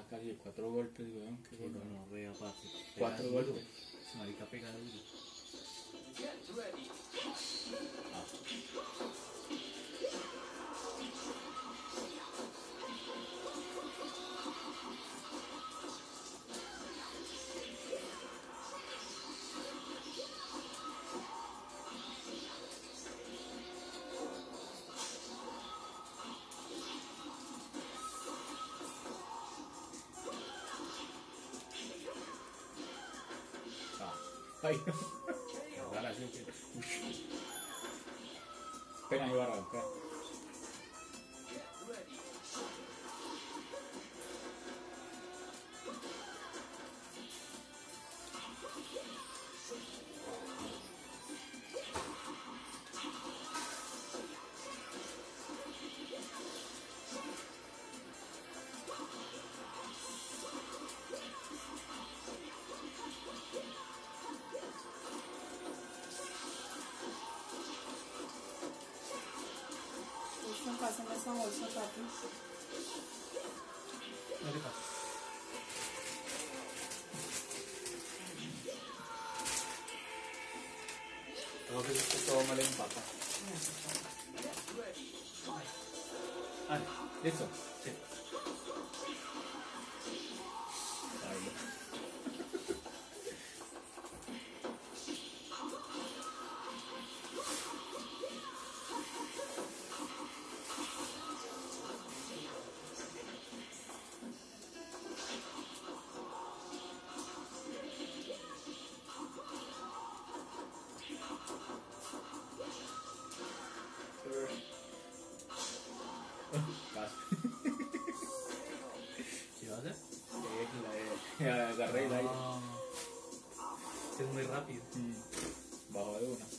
casi de 4 golpes, weón. Que no vea, parce. 4 golpes. Ese marica pega duro. Ay, ahora sí que. Pena ahí, barra, espera. Pásame esa bolsa, papi. No le pasa. Todo que esto todo mal empata. Ah, listo. Sí. Ahí. Casi. ¿Qué va a hacer? Agarré el aire. Es muy rápido. Bajo de una.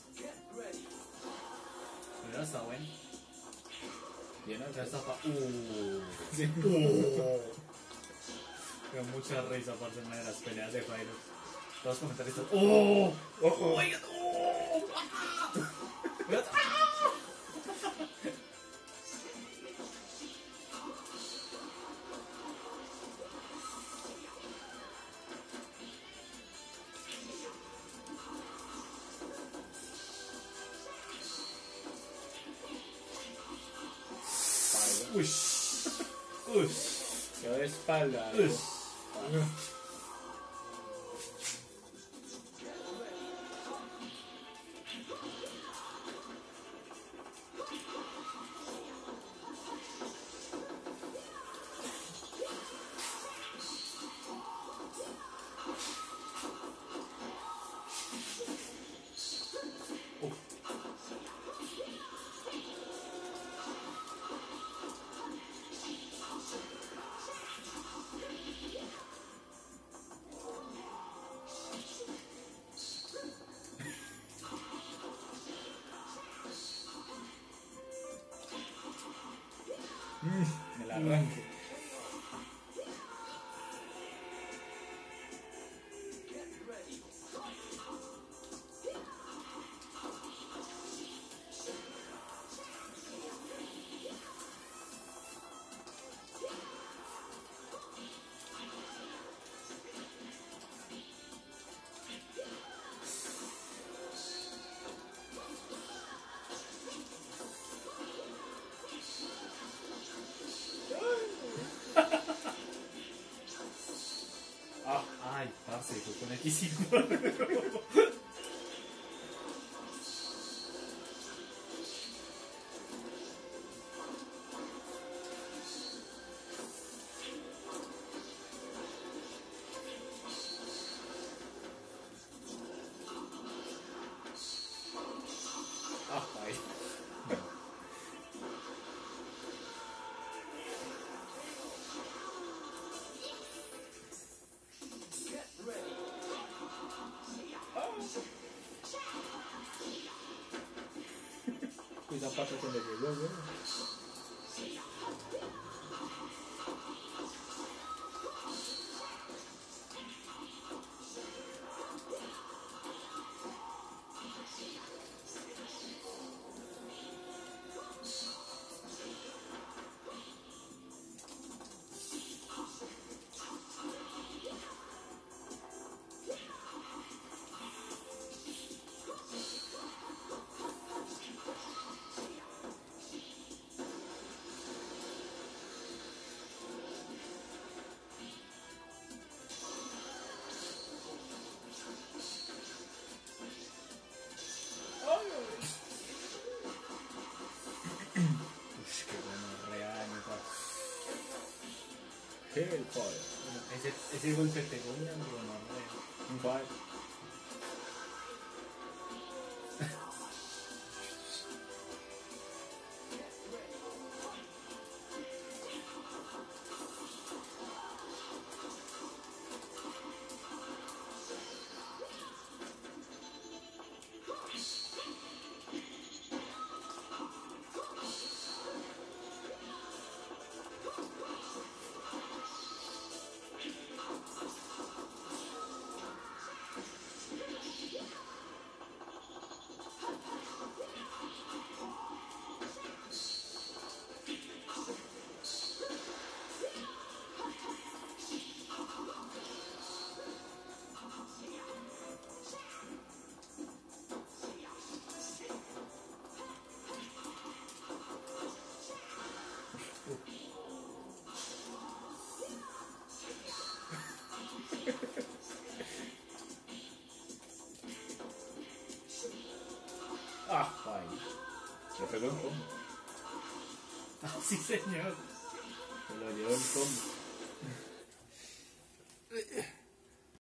Pero está bueno. Bien, Ya está pa... Sí. Me da mucha risa aparte de las peleas de Fyro. Todos los comentaristas. ¡Oh! ¡Oh! my God! ¡Oh! Ush. Ush. Quedó de espalda. Ush. Me la arranque. Ay, parce, fue con X5. Ahí. Esa pata se le llegó, güey. Hellfire. Ese golpe pegó una broma, Un fire. Ah, fine. Le pegó un combo. Ah, sí, señor. Se lo llevó el combo.